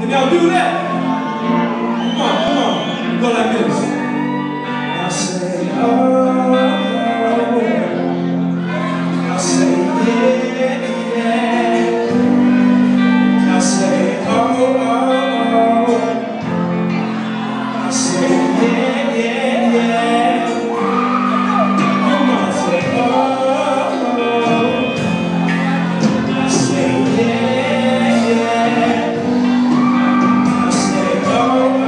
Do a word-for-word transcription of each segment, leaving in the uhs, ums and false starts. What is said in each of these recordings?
Now do that. Come on, come on. Go like this. I say, oh. I say, yeah, yeah. I say, oh, oh, oh. I say, yeah, yeah, yeah. Come on, say, oh, oh. I say, yeah, yeah. I say, oh, oh,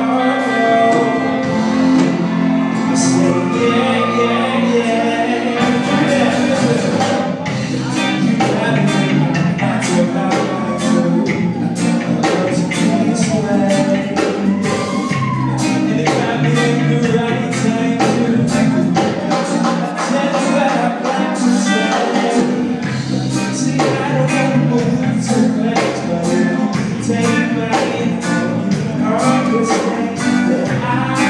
oh. I say, yeah, yeah, yeah. Yeah, listen. You got me, I took out my food. I love to be this way. And it got me in the right time to tell you what I'd like to say. See, I don't know what to make, but if you take my hand, you understand that I,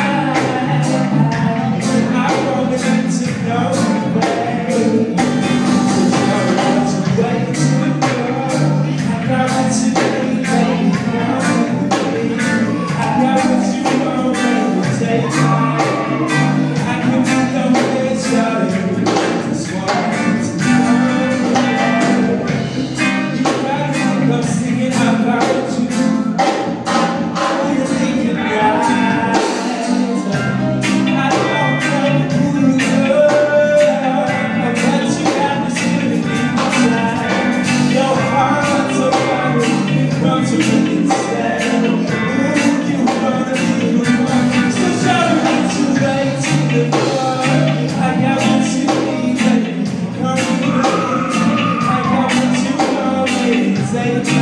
I want you to know the way. To wait to go, I got what you need, baby. I got what you want, baby. Take time. I can be the way it's shot. Just want you to know. You got me, I'm singing about you. You're thinking right. I don't know who you are, but you got me sitting inside. Your heart's so fire, it comes to me instead. Who you wanna be with? So show me to wait to the door. I got what you need, baby. Come with me. I got what you want, baby. Take